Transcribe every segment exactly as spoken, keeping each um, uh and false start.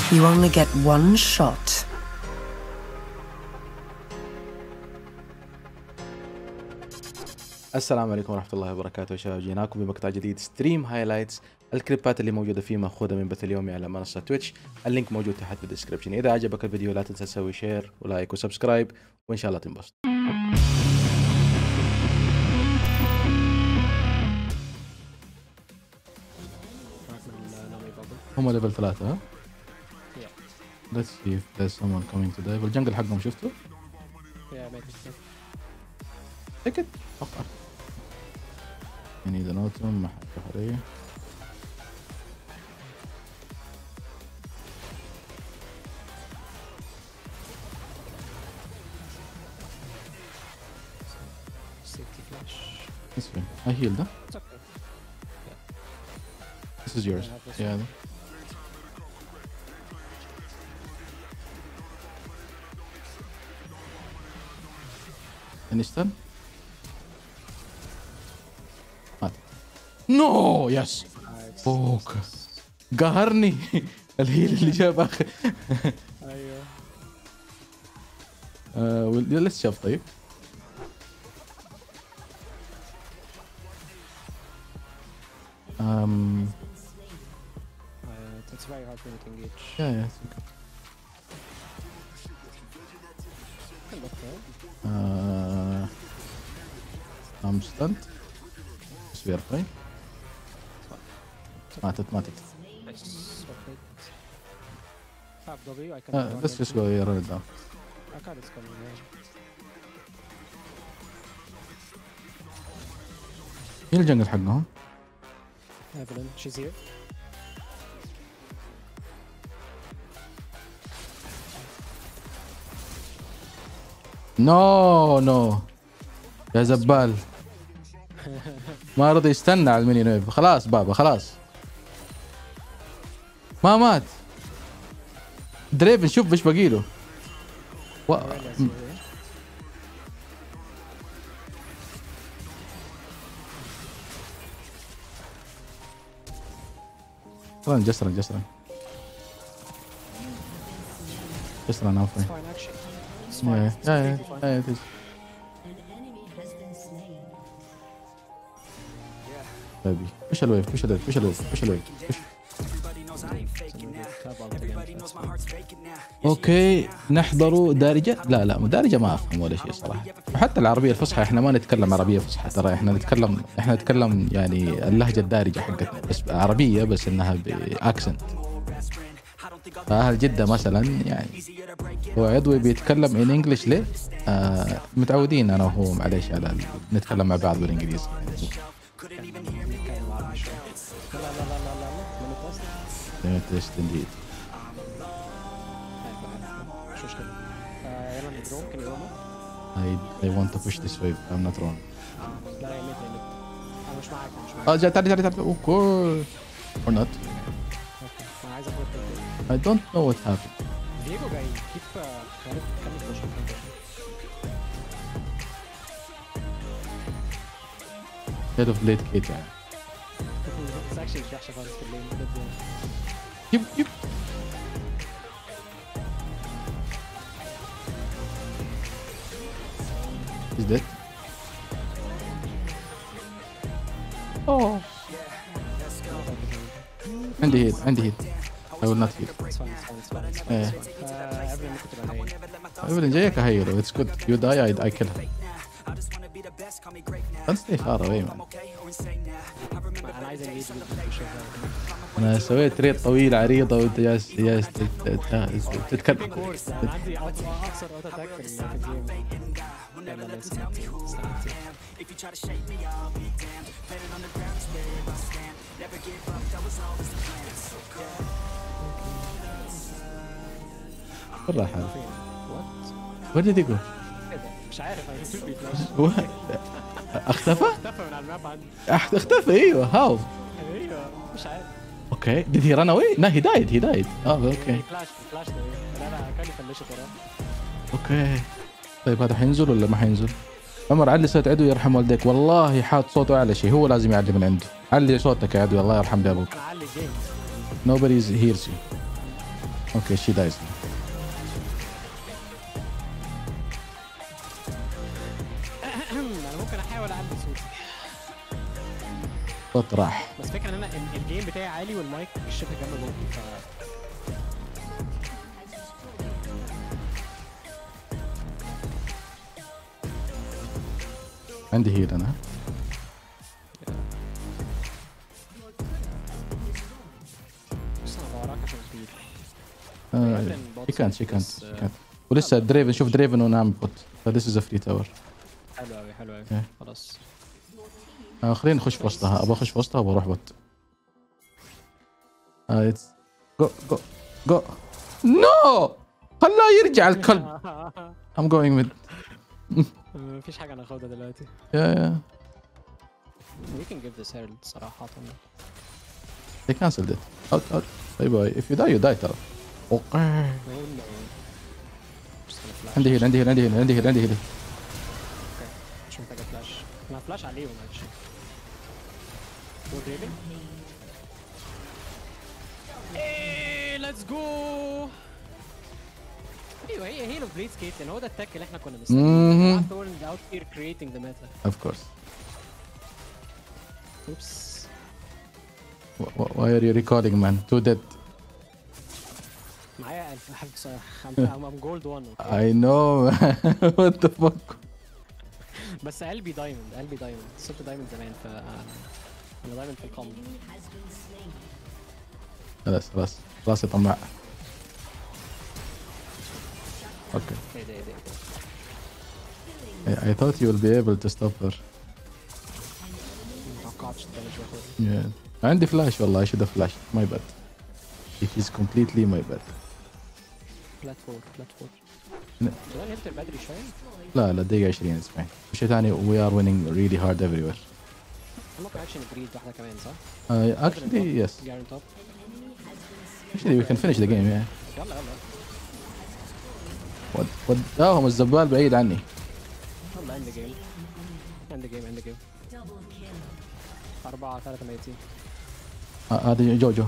You only get one shot. السلام عليكم ورحمة الله وبركاته يا شباب، جيناكم بمقطع جديد ستريم هايلايتس. الكليبات اللي موجودة فيه مأخوذة من بث اليومي على منصة تويتش، اللينك موجود تحت في الديسكربشن. إذا عجبك الفيديو لا تنسى تسوي شير ولايك وسبسكرايب، وإن شاء الله تنبسط. هم ليفل ثلاثة ها؟ Let's see if there's someone coming today. بالجنجل حقهم شفتوا؟ سكت فقط. I need an autumn. ما حد عليه. Safety flash. This way. I healed huh? It's okay. Yeah. This is yours. I have this Yeah. one. Any stun? مات. نو يس. Nice. فوق. قهرني. الهيل اللي جاب اخر. ايوه. لسه شاف طيب. Um. Uh, it's very hard for me to engage. Yeah, yeah. It's okay. Can look there. Uh, I'm stunned. بس we are fine. ماتت ماتت. Nice. Perfect. I have W. I can. Uh, let's just go here and down. I can't. It's coming. Yeah. مين الجنجل حقهم؟ Evelyn, she's here. نو نو يا زبال. ما رضي يستنى على الميني ويف. خلاص بابا خلاص. ما مات. دريفن شوف ايش باقي له. و... Aurelia's here. رن جسرا جسرا جسرا نافع. It's fine actually. It's fine. Yeah, It's yeah, yeah, completely fine. yeah, it is. baby push الويف push الويف push الويف push الويف push. اوكي نحضروا دارجة. لا لا دارجة ما افهم ولا شيء صراحة. وحتى العربية الفصحى احنا ما نتكلم عربية فصحى، ترى احنا نتكلم احنا نتكلم يعني اللهجة الدارجة حقتنا، بس عربية بس انها باكسنت. فأهل جدة مثلا يعني هو عضوي بيتكلم ان انجلش ليه؟ آه متعودين انا وهو معليش على ال- نتكلم مع بعض بالانجليزي. لا لا لا لا لا. Let me test. Test indeed. مش مشكلة. آه، يلا ندرو. Can you roll me? I I want to push this wave. I'm not wrong. لا لا يميت يميت. أنا مش معاك أنا مش معاك. اه جا تعالي تعالي تعالي. اوكي. Or not. أوكي. أنا عايز أخد التلت. I don't know what happened. دييجو جاي. keep uh, كمل كمل push كمل push. Head of late Kate يعني. It's actually مش وحشة خالص في اللين. بجد يعني. يب يب. He's dead. Oh. عندي هيد عندي هيد. I will not heal. It's fine, it's fine, it's fine, it's fine, إيه. it's fine. آه، Evelyn ممكن تبقى هي. Evelyn جايك أهيله. It's good. You die I I kill her. Don't stay far away man. أنا عايز engage with the push. أنا سويت ريط طويل عريضة وأنت جالس جالس تت- تت- تتكلم. كورس أنا عندي أقصى أقصر أوتو أتاك في ال- في الجيم. يلا لا استنى استنى. بالراحة. What؟ Where did he go? إيه ده؟ مش عارف أنا شفت فلاش. What? اختفى؟ اختفى من على الماب عندي. أخ- اختفى ايوه. هاو؟ ايوه مش عارف. اوكي. Did he run away? No he died he died. اه اوكي. فلاش فلاش ده إيه؟ لا لا كان يفلشت وراه. اوكي. طيب هذا حينزل ولا ما حينزل؟ عمر علي صوت عدو يرحم والديك. والله حاط صوته اعلى شيء، هو لازم يعلي من عنده. علي صوتك يا عدو الله يرحم ابوك. انا اعلي الجيم. Nobody hears you. اوكي شي دايز. انا ممكن احاول اعلي صوتي صوت راح. بس فكرة ان انا ال- الجيم بتاعي عالي والمايك شبه جنب بوقي ف عندي هيل انا. بس انا بوراك عشان سبيد. شي كانت شي كانت شي كانت ولسه دريفن. شوف دريفن ونعم بوت. فذيس از فري تاور. حلو قوي حلو قوي إيه. خلاص. آه خلينا نخش في وسطها. ابغى اخش في وسطها وبروح بوت. آه اتس جو جو جو نو خلاه يرجع الكلب. I'm going with مفيش حاجة ناخدها دلوقتي. yeah yeah We can give this Herald صراحة. they cancelled it. out out bye bye. if you die you die ترى. اوكي No, no. Just gonna flash. عندي هيل عندي هيل عندي هيل عندي هيل عندي هيل. مش محتاجة فلاش. انا فلاش عليهم actually. Go Draven. ايه let's go. ايوه هي هيلو بليد سكيت هو ده التك اللي احنا كنا مستنيينه. مهم. Thorn out here creating the meta. of course. Oops. Wh- wh- why are you recalling man? Two dead. معايا ألف I'm gold one. I know. What the fuck. بس قلبي دايموند قلبي دايموند صرت دايموند زمان ف انا دايموند في القمر. خلاص خلاص خلاص يا طماع. اوكي. ايه ده ايه ده I, I thought you will be able to stop her. متوقعتش الدمج واخد. Yeah. عندي فلاش والله. I should have flashed. My bad. It is completely my bad. فلات فور فلات فور. لا. ده نهبت بدري شويه. لا لا دقيقة عشرين اسمعي. شيء ثاني we are winning really hard everywhere. ممكن اكشن جريد واحده كمان صح؟ Uh, actually yes. جارن توب. Actually we can finish the game yeah. يلا يلا ود وداهم الزبال بعيد عني. يلا اند جيم اند جيم اند جيم. أربعة ثلاثة ميتين. آه، هذا جوجو.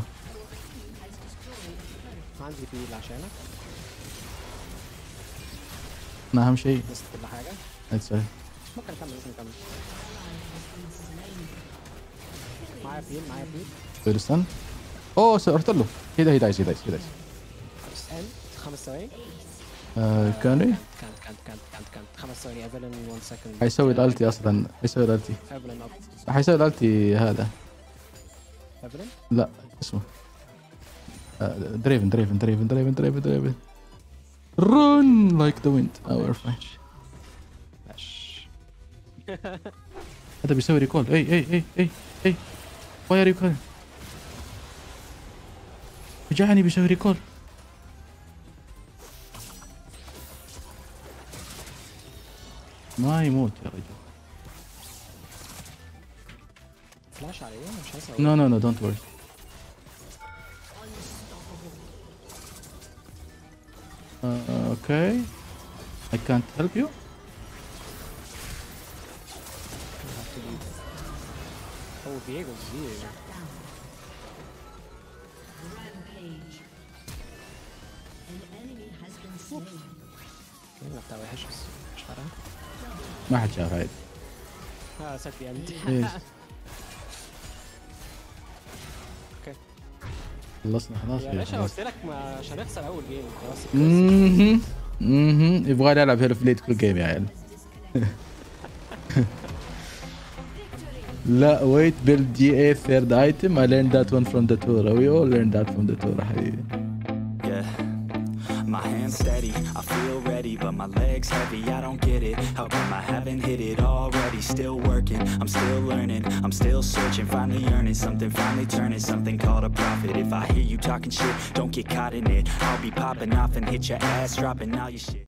عندي بيل عشانك. ما أهم شيء. بس كل حاجة. That's it. ممكن نكمل ممكن نكمل. معايا بيل معايا بيل. فيرستان. اوه سرت له. هي ده هي دايس هي دايس هي دايس. استنى خمس ثواني. آه كاني. كانت كانت كانت كانت كانت خمس ثواني ايفلين واحد سكند. حيسوي الالتي اصلا. حيسوي الالتي. ايفلين اب. حيسوي الالتي هذا. ايفلين؟ لا اسمه. آه دريفن دريفن دريفن دريفن دريفن دريفن. Run like the wind. Oh we're fine. ماشي. هذا بيسوي ريكول. اي اي اي اي اي. Why are you calling؟ رجعني بيسوي ريكول. ما يموت يا رجل. فلاش عليه مش هسوي. No no no don't worry. Uh, okay. I can't help you. هو Diego's here. لا بتاع وحش بس مش فارقة. ما حد شاف عادي. اه سكتي انت. إيه. اوكي. خلصنا خلاص يا يا باشا خلاص. قلت لك ما- مش هنخسر اول جيم خلاص. اها اها يبغى لي العب هيلو فليت كل جيم يا عيال. لا wait build G A third item. I learned that one from the tour. We all learned that from the tour حبيبي. Yeah, my hands steady, I feel ready, but my legs heavy, I don't get it. How come I haven't hit it already? Still working, I'm still learning, I'm still searching, finally earning something, finally turning something called a profit. If I hear you talking shit, don't get caught in it. I'll be popping off and hit your ass, dropping all your shit.